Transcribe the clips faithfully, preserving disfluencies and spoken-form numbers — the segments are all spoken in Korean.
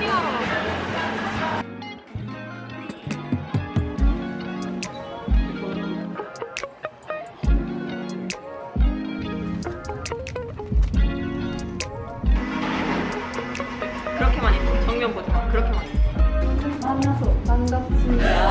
그렇게만 있어. 정면 보지 마. 그렇게만 있어. 만나서 반갑습니다.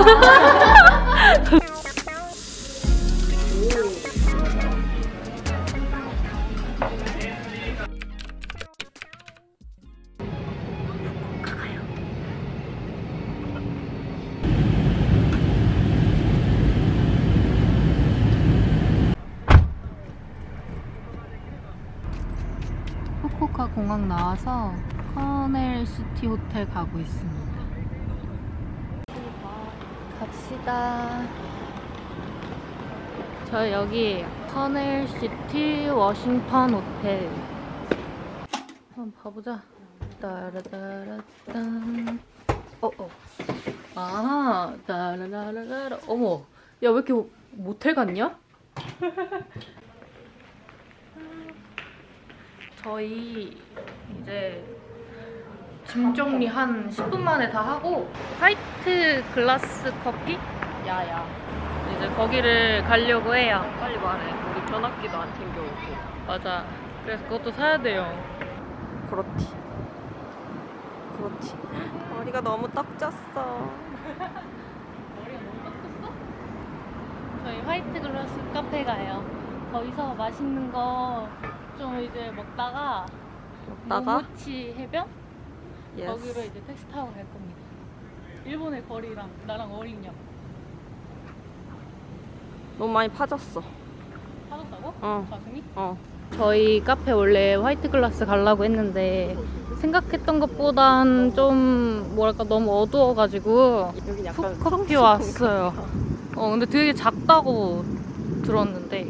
후쿠오카 공항 나와서 커넬 시티 호텔 가고 있습니다. 갑시다. 저 여기 커넬 시티 워싱턴 호텔 한번 봐보자. 따라따라딴. 어어. 아, 따라라라라. 어머, 야 왜 이렇게 모텔 같냐? 저희 이제 짐 정리 한 십 분 만에 다 하고 화이트 글라스 커피? 야야 이제 거기를 가려고 해요. 빨리 말해. 우리 변압기도 안 챙겨오고. 맞아. 그래서 그것도 사야 돼요. 그렇지. 그렇지. 머리가 너무 떡졌어. 머리가 너무 떡졌어? 저희 화이트 글라스 카페 가요. 거기서 맛있는 거 좀 이제 먹다가 먹다가? 모모치 해변? 예스. 거기로 이제 택시 타고 갈 겁니다. 일본의 거리랑 나랑 어린냐? 너무 많이 파졌어. 사줬다고? 어. 가슴이? 어. 저희 카페 원래 화이트 글라스 가려고 했는데 생각했던 것보단 좀 뭐랄까 너무 어두워가지고 여기 약간 푸커피 왔어요. 어 근데 되게 작다고 들었는데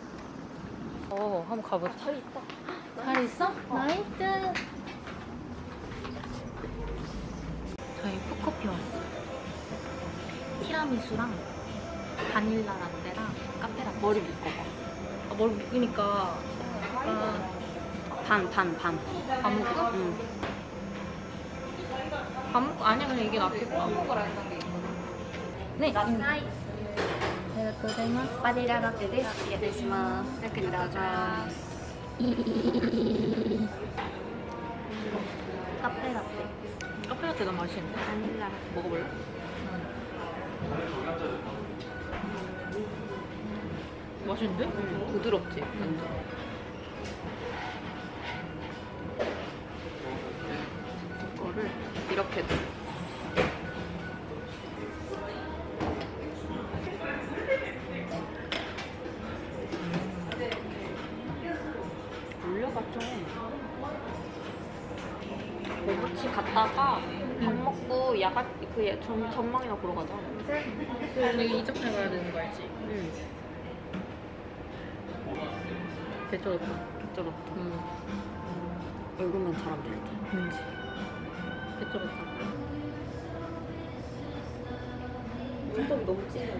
어 한번 가보자. 잘 있다. 잘 있어? 나이스. 저희 푸커피 왔어요. 티라미수랑 바닐라 라떼랑 카페라떼. 머리 묶어봐. 아, 머리 묶으니까 약간 반, 반, 반. 안 묶어? 응. 안 묶어? 아니야 그냥 이게 낫겠다. 네. 응. 바닐라 라떼です. 失礼します. 이렇게どうぞ. 카페 라떼. 카페라떼 나 맛있는데? 바닐라 라떼. 먹어볼래? 맛있는데? 응. 부드럽지? 완전. 이거를 이렇게 돼. 올려봐 좀. 모모치 갔다가 밥 먹고 야간 그 예- 전, 전망이나 보러 가자. 근데 이적해 가야 되는 거 알지? 응. 개쩔었다. 개쩔었다. 응. 얼굴만 잘하면 될 듯. 왠지. 개쩔었다. 눈썹이 너무 진해.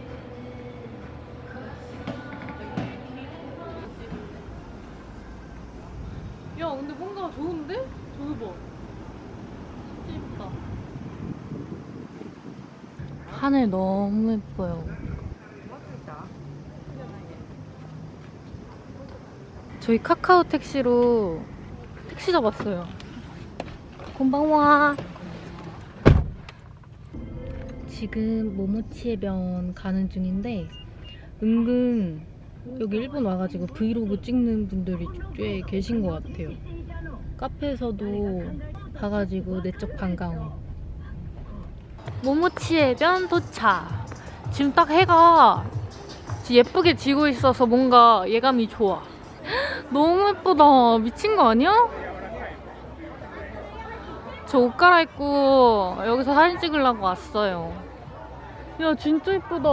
야 근데 뭔가 좋은데? 저거 봐. 진짜 예쁘다. 하늘 너무 예뻐요. 저희 카카오 택시로 택시 잡았어요. 곤방와. 지금 모모치 해변 가는 중인데 은근 여기 일본 와가지고 브이로그 찍는 분들이 꽤 계신 것 같아요. 카페에서도 봐가지고 내적 반가움. 모모치 해변 도착. 지금 딱 해가 예쁘게 지고 있어서 뭔가 예감이 좋아. 너무 예쁘다. 미친 거 아니야? 저 옷 갈아입고 여기서 사진 찍으려고 왔어요. 야 진짜 예쁘다.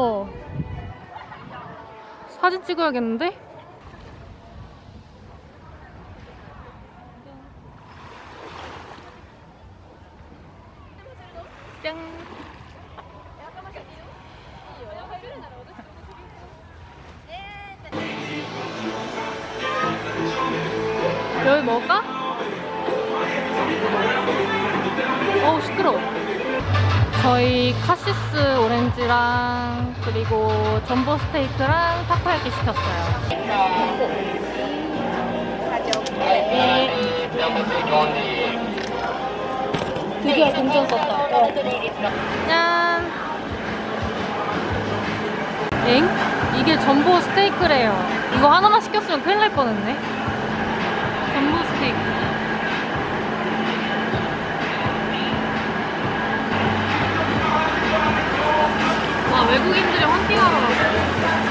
사진 찍어야겠는데? 짠. 여기 먹을까? 저희 카시스 오렌지랑 그리고 전보 스테이크랑 타코야키 시켰어요. 드디어 동전 썼다. 짠! 엥? 이게 전보 스테이크래요. 이거 하나만 시켰으면 큰일 날 뻔했네. 전보 스테이크. 와, 외국인들이 헌팅하러 왔어.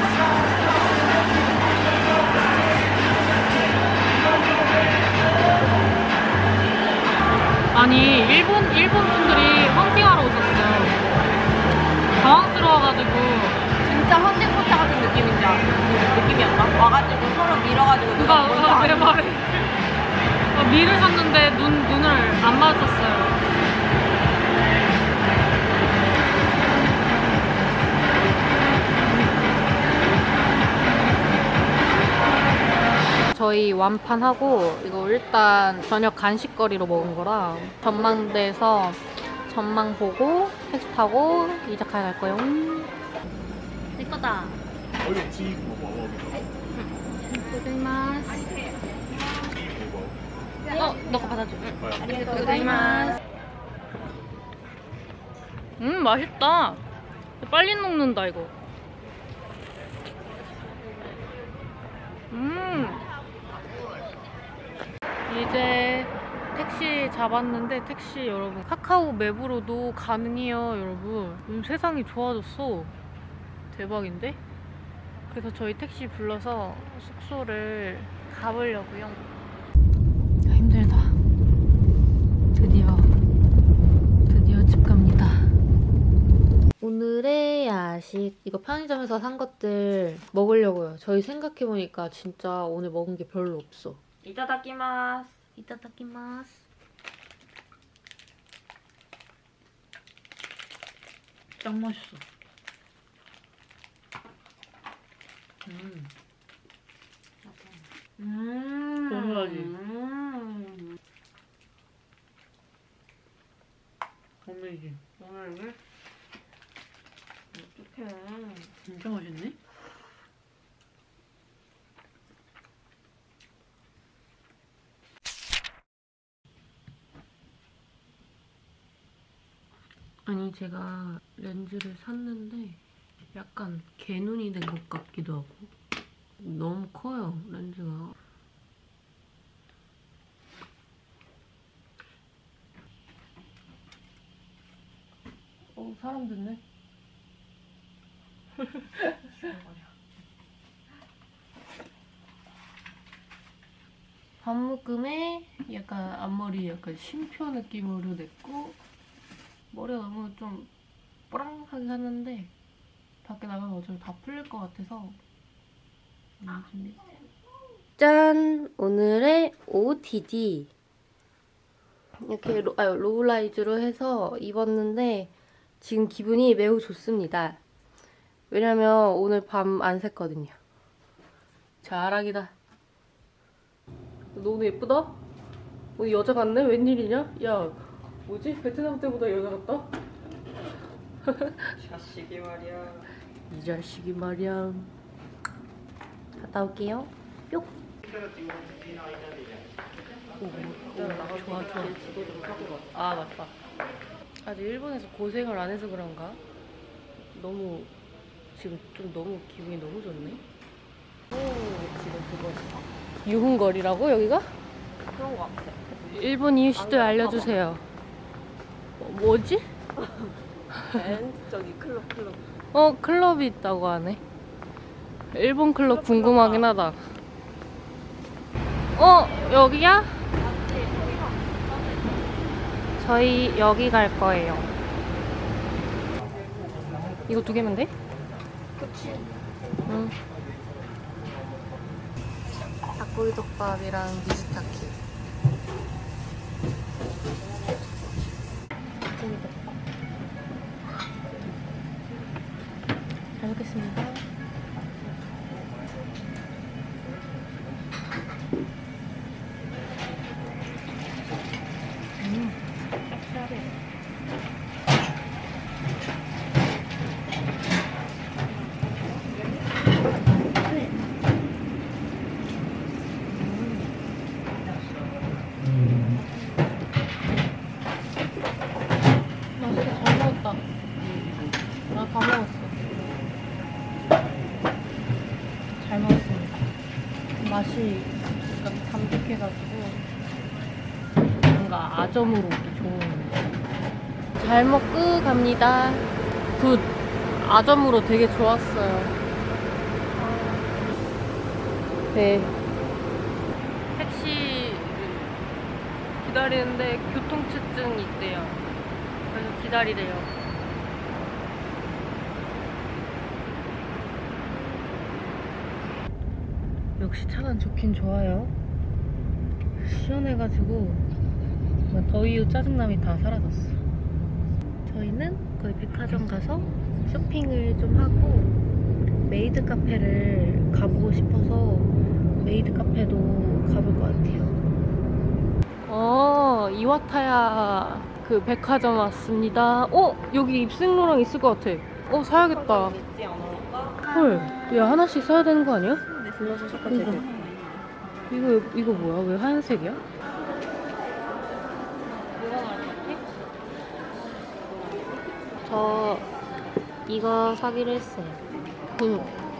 아니, 일본, 일본 분들이 헌팅하러 오셨어요. 당황스러워가지고. 진짜 헌팅포차 같은 느낌인지 알- 느낌이었나? 와가지고 서로 밀어가지고 누가, 먼저 아, 내 하는 말에. 어, 밀을 샀는데 눈, 눈을 안 맞췄어요. 저희 완판하고 이거 일단 저녁 간식거리로 먹은 거라 전망대에서 전망 보고 택시 타고 이자카야 갈 거예요. 내 거다. 고생마스. 어, 너가 받아줘. 고생마스. 음, 맛있다. 빨리 녹는다 이거. 음. 이제 택시 잡았는데 택시 여러분 카카오 맵으로도 가능해요 여러분. 요즘 세상이 좋아졌어. 대박인데? 그래서 저희 택시 불러서 숙소를 가보려고요. 아, 힘들다. 드디어 드디어 집 갑니다. 오늘의 야식 이거 편의점에서 산 것들 먹으려고요. 저희 생각해보니까 진짜 오늘 먹은 게 별로 없어. 이타다키마스. 이타다키마스. 짱 맛있어. 음. 음. 고소하지? 음. 어메이징. 오늘 어떡해. 진짜 맛있네? 아니 제가 렌즈를 샀는데 약간 개눈이 된 것 같기도 하고 너무 커요 렌즈가. 어 사람 됐네. 반묶음에 약간 앞머리 약간 쉼표 느낌으로 냈고 머리가 너무 좀 뽀랑하게 샀는데 밖에 나가면 어차피 다 풀릴 것 같아서 준비했어요. 짠! 오늘의 오오티디 이렇게 로, 아, 로우라이즈로 해서 입었는데 지금 기분이 매우 좋습니다. 왜냐면 오늘 밤 안 샜거든요. 자랑이다. 너 오늘 예쁘다? 오늘 여자 같네? 웬일이냐? 야, 뭐지? 베트남 때보다 여자 같다? 자식이 말이야. 이 자식이 말이야. 갔다 올게요. 뿅! 오, 오, 좋아, 좋아. 아, 맞다. 아직 일본에서 고생을 안 해서 그런가? 너무, 지금 좀 너무 기분이 너무 좋네. 오, 지금 그거지. 유흥거리라고, 여기가? 그런 거 같아. 일본 이유시들 알려주세요. 어, 뭐지? 앤 저기 클럽 클럽. 어, 클럽이 있다고 하네. 일본 클럽 궁금하긴 하다. 어, 여기야? 저희 여기 갈 거예요. 이거 두 개면 돼? 그치. 응. 닭고기 덮밥이랑 미즈타키. 닭고기 덮밥. 잘 먹겠습니다. 음, 짭짤해. 맛이 약간 담백해가지고 뭔가 아점으로 먹기 좋은. 잘 먹고 갑니다. 굿. 아점으로 되게 좋았어요. 네. 택시 기다리는데 교통체증이 있대요. 그래서 기다리래요. 역시 차가 좋긴 좋아요. 시원해가지고 더위 후 짜증남이 다 사라졌어. 저희는 거의 백화점 가서 쇼핑을 좀 하고 메이드 카페를 가보고 싶어서 메이드 카페도 가볼 것 같아요. 어, 이와타야 그 백화점 왔습니다. 어? 여기 입생로랑 있을 것 같아. 어, 사야겠다. 헐, 야 하나씩 사야 되는 거 아니야? 불러서 이거, 이거, 이거 뭐야? 왜 하얀색이야? 뭐가 나올 것 같아? 저 이거 사기로 했어요. 그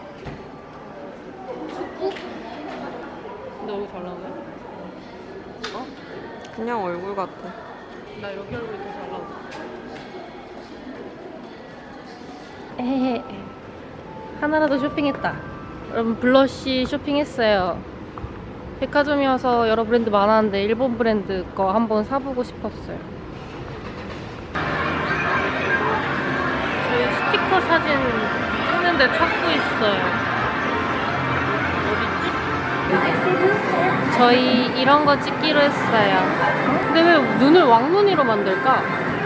숙부? 근데 얼굴 잘 나오네? 어? 그냥 얼굴 같아. 나 이렇게 얼굴이 더 잘 나오고. 에헤헤. 하나라도 쇼핑했다. 여러분 블러쉬 쇼핑했어요. 백화점이어서 여러 브랜드 많았는데 일본 브랜드 거 한번 사보고 싶었어요. 저희 스티커 사진 찍는데 찾고 있어요. 어디지? 저희 이런 거 찍기로 했어요. 근데 왜 눈을 왕눈이로 만들까?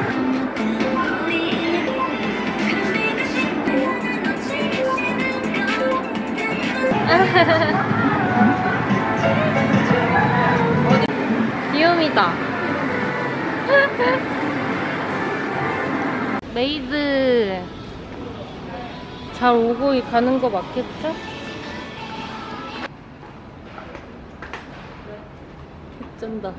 귀요미다. 메이드 잘 오고 가는 거 맞겠죠? 쩐다.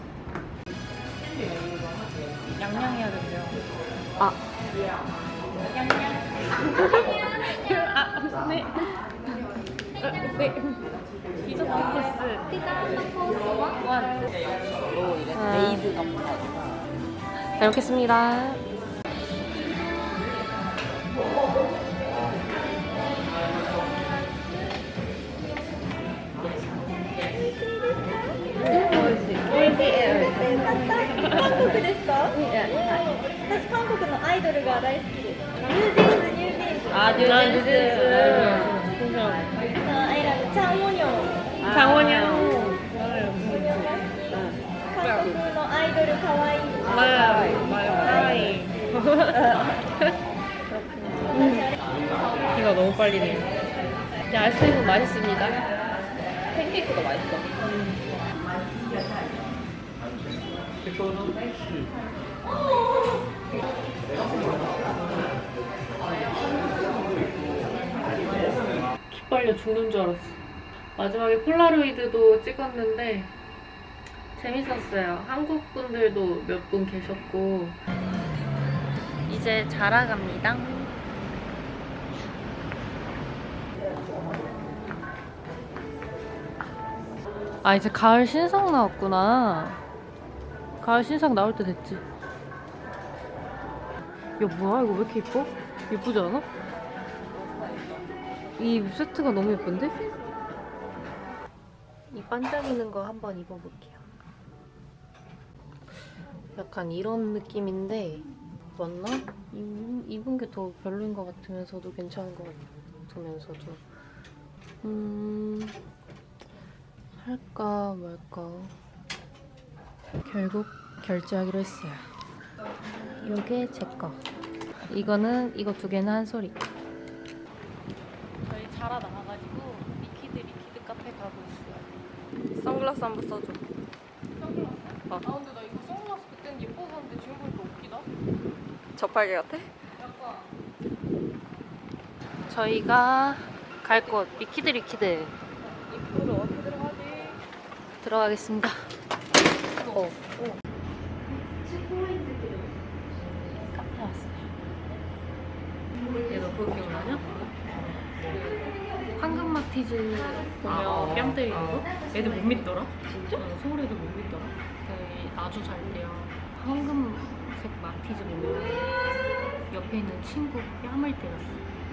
양양해야 된대요. 아. 양양. 아, 네. 네. 피자 코스. 피자 코스 원. 메이드 감사합니다. 잘 먹겠습니다. 아, 뉴진스. 장원영. 이거 너무 빨리네요. 야, 아이스크림은 맛있습니다. 팬케이크도 맛있어. 기빨려 죽는 줄 알았어. 마지막에 폴라로이드도 찍었는데 재밌었어요. 한국 분들도 몇 분 계셨고. 이제 자라 갑니다. 아, 이제 가을 신상 나왔구나. 가을 신상 나올 때 됐지. 야, 뭐야? 이거 왜 이렇게 예뻐? 예쁘지 않아? 이 세트가 너무 예쁜데? 이 반짝이는 거 한번 입어볼게요. 약간 이런 느낌인데 맞나? 입, 입은 게 더 별로인 것 같으면서도 괜찮은 것 같으면서도 음... 할까 말까 결국 결제하기로 했어요. 이게 제 거. 이거는 이거 두 개는 한 소리. 저희 자라 나와가지고 리퀴드 리퀴드 카페 가고 있어요. 선글라스 한번 써줘. 선글라스? 아, 근데 나 이거 선글라스 그땐 예뻐졌는데 지금 보니까 웃기다. 저팔계 같아? 약간. 저희가 갈 곳 리퀴드 리퀴드. 입구를 어떻게 들어가지? 들어가겠습니다. 어. 카페 왔어요. 얘 너 그거 기억나냐? 황금마트 마티즈 보면 아, 뺨 때리는 아. 거? 애들 못 믿더라? 진짜? 어, 서울 애들 못 믿더라? 네, 아주 잘 돼요. 황금색 마티즈 보면 옆에 있는 친구 뺨을 때렸어.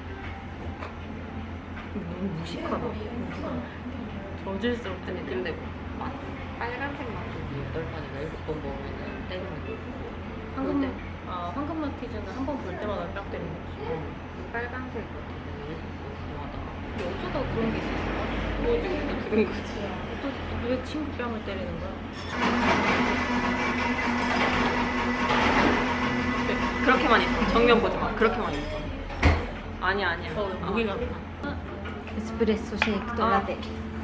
너무 무식하다. 누가 저질스럽다. 아니 근데 막 빨간색 마티즈 여덟 번이나 일곱 번 먹으면 때리는 거. 황금, 근데 아, 황금 마티즈는 한 번 볼 때마다 뺨 때리는 거지. 어, 빨간색 마티즈 이상하다. 근데 어쩌다 그런 게 있었어? 뭐지? 그런 거지. 또 왜 친구 뺨을 때리는 거야? 네, 그렇게만 있어. 정면 보지 마. 그렇게만 있어. 아니야 아니야. 어, 무게가 높다. エスプレッソシェイクとラテ。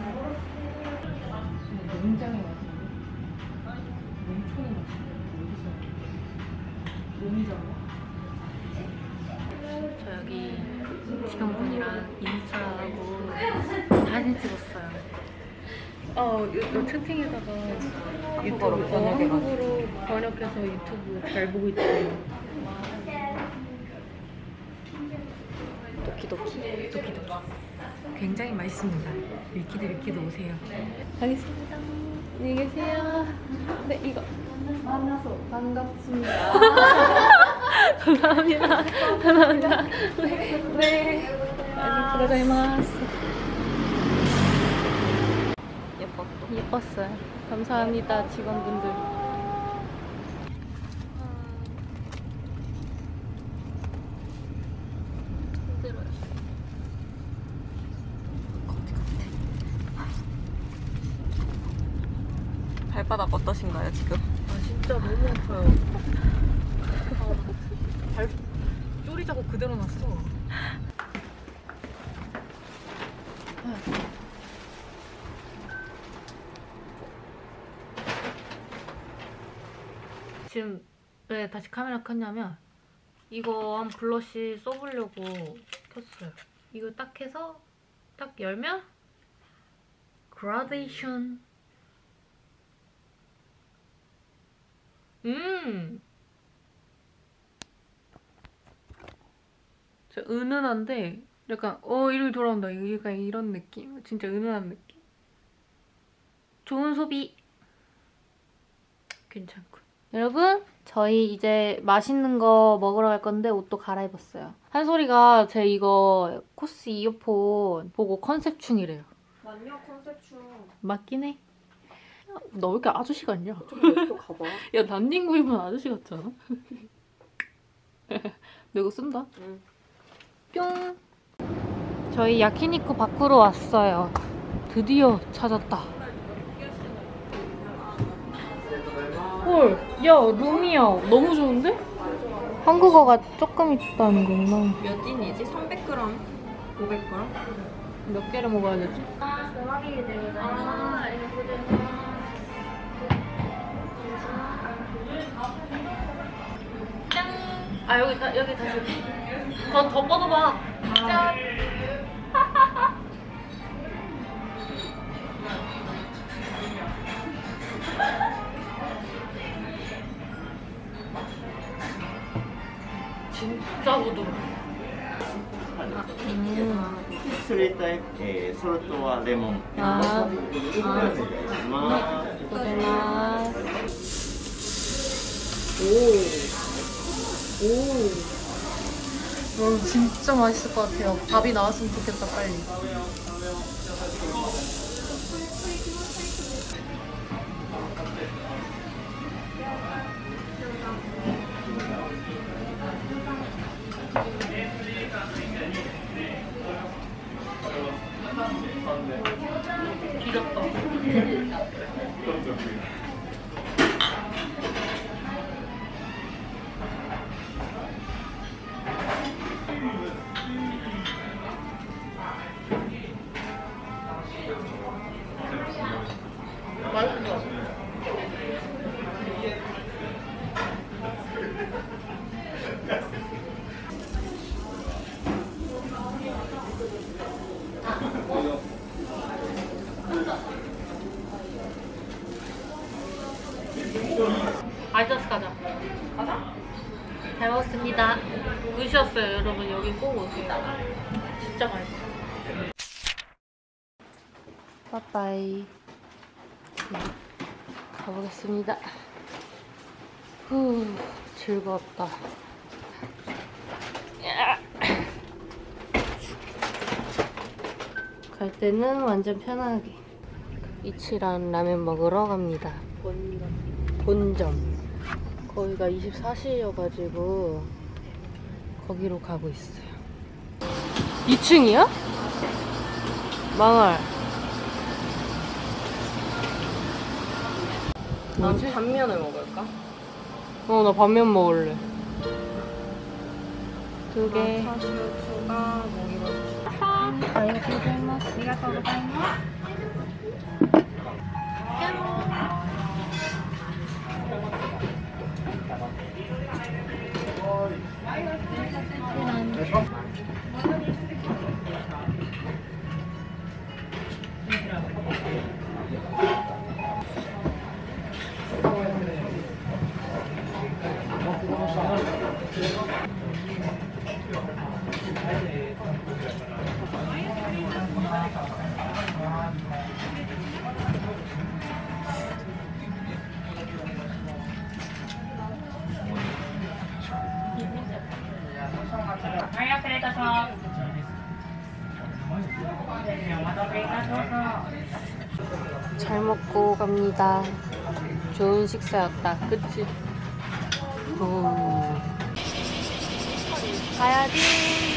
굉장히 맛있는데? 농촌의 맛인데 어디서? 몸이잖아. 저 여기 직원분이랑 인스타하고 사진 찍었어요. 어, 이, 이 채팅에다가 한국어로 유튜브, 어, 번역해가지고. 한국어로 번역해서 유튜브 잘 보고 있대요. 도키도키. 도키도키. 굉장히 맛있습니다. 밀키드 밀키드 오세요. 가겠습니다. 안녕히 계세요. 네, 이거. 만나서 반갑습니다. 감사합니다. 감사합니다. 네, 네. 고자이마스. 예뻤어. 예뻤어요. 감사합니다, 직원분들. 힘들어요. 발바닥 어떠신가요 지금? 아, 진짜 너무 아파요. 아, 발 쪼리 자국 그대로 났어. 지금 왜 다시 카메라 켰냐면 이거 한 블러쉬 써보려고 켰어요. 이거 딱 해서 딱 열면 그라데이션. 음. 진짜 은은한데 약간 어 이름이 돌아온다. 약간 이런 느낌. 진짜 은은한 느낌. 좋은 소비. 괜찮군. 여러분, 저희 이제 맛있는 거 먹으러 갈 건데 옷도 갈아입었어요. 한솔이가 제 이거 코스 이어폰 보고 컨셉충이래요. 난요 컨셉충. 맞긴 해. 너 왜 이렇게 아저씨 같냐? 좀 가봐. 야, 난닝구 입은 아저씨 같지 않아? 너 이거 쓴다? 응. 뿅! 저희 야키니쿠 밖으로 왔어요. 드디어 찾았다. 헐, 야, 룸이야. 너무 좋은데? 한국어가 조금 있다는 거구나. 몇 인이지? 삼백 그램? 오백 그램? 몇 개를 먹어야 되지? 아, 아, 여기, 다, 여기 다시. 더, 더 뻗어봐. 짠! 진짜 부드러워. 음. それと、えー、ソルトはレモン。 아, まあ、 오. 오. 와, 진짜 맛있을 것 같아요. 밥이 나왔으면 좋겠다, 빨리. 귀엽다. 맛있어. 아이더스 가자. 가자. 잘 먹었습니다. 굿이었어요, 여러분. 여기 꼭 오세요. 진짜 맛있어. 빠빠이. 가보겠습니다. 후, 즐거웠다. 갈 때는 완전 편하게 이치란 라면 먹으러 갑니다. 본점. 본점. 거기가 이십사 시여가지고 거기로 가고 있어요. 이 층이야? 망할. 난 반면을 먹을까? 어, 나 반면 먹을래. 두 개. 차슈 추가 먹이로 ありがとうございます。ありがとうございます。 잘 먹고 갑니다. 좋은 식사였다. 그치? 오. 가야지.